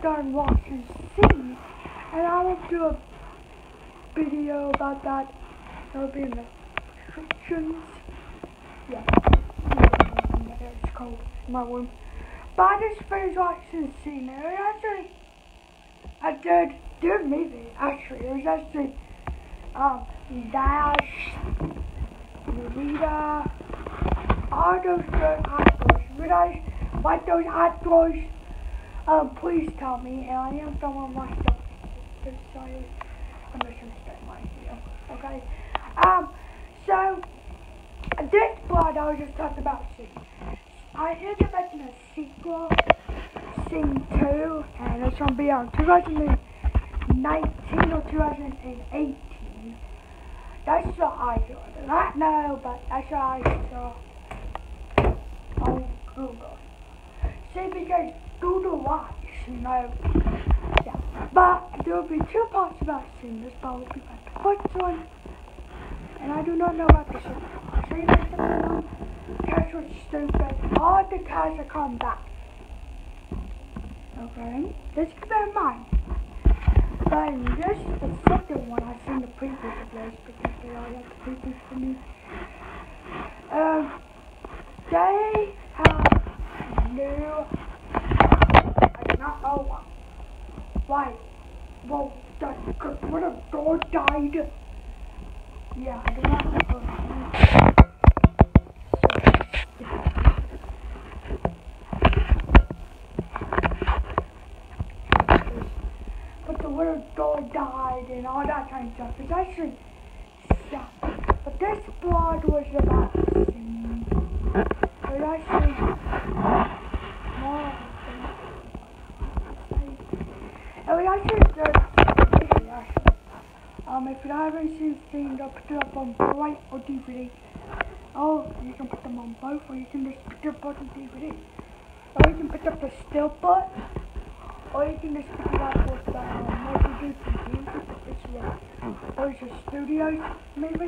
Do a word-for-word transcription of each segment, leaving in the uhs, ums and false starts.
done watching Sing, and I will do a video about that. That'll be in the descriptions. Yeah, it's cold in my room. But I just finished watching Sing, and it was actually a good, good movie. Actually, it was actually um Dash, Rita, all those good actors. Would I like those actors? Um, please tell me, and I am filming myself. Sorry, I'm just gonna start my video. Okay. Um, so this blood I was just talking about Sing. I heard they're making a sequel, Sing two, and it's gonna be on two thousand nineteen or two thousand eighteen. That's what I saw. I do not know, but that's what I saw on Google. See, because Google Watch, you know. Yeah. But there will be two parts about Sing. This part will be my first one. And I do not know about the second one. See, the second one? Cats was stupid. All the cats are coming back. Okay? Just keep that in mind. But in this, the second one, I've seen the previews of this because they all like the previews for me. Um, they have new. I do not know why. Why? Well, that's because when a dog died. Yeah, I do not know. But the little dog died and all that kind of stuff. It's actually sad. But this blog was about Sing. It actually more. It was actually good movie, actually. Um, if you haven't seen Sing, I'll put it up on Blu-ray or D V D. Oh, you can put them on both, or you can just put it up on D V D. Or you can put up the still put, or you can just pick it up with the um, maybe D V D. It's what? Or it's a studio maybe.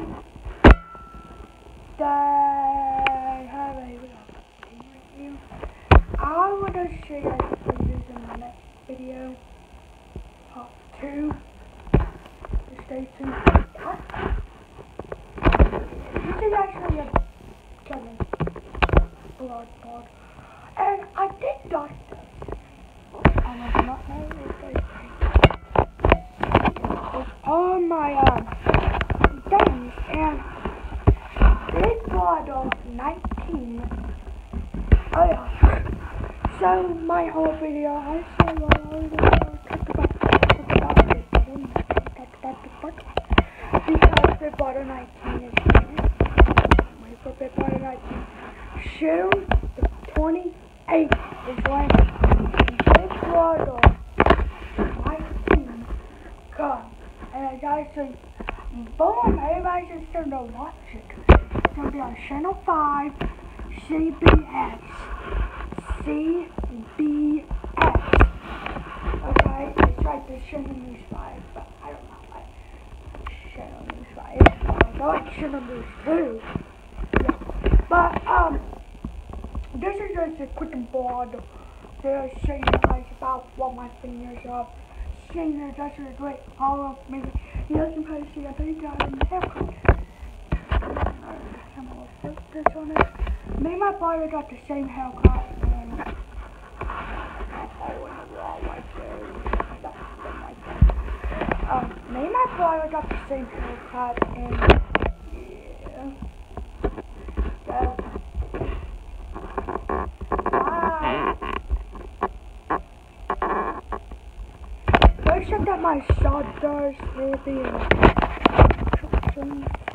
They have a review. I want to show you guys the reviews in the next video. Part two. Stay tuned for that. This is actually a challenge blood pod. And I did dot this. And I do not know if they it's on my um things, and this blood of nineteen. Oh yeah. So my whole video I saw what I was talk about talk about this. I don't know. Because Big Brother nineteen is here. Wait for Big Brother nineteen. June the twenty-eighth is when Big Brother nineteen comes. And it's actually, boom, everybody's just going to watch it. It's going to be on Channel five, C B S. C B S. Okay? It's like the Channel News five, but I don't know. Channel News five. I like Channel News two. Yeah. But, um, this is just a quick blog to show you guys about what my fingers are. Sing is actually a great horror movie. You guys can probably see a big guy in the haircut. This on it. Me and my brother got the same haircut. And oh, in the wall right there. Um, me and my brother got the same haircut, and yeah. So, bye. Go check out my shot doors, maybe in the description.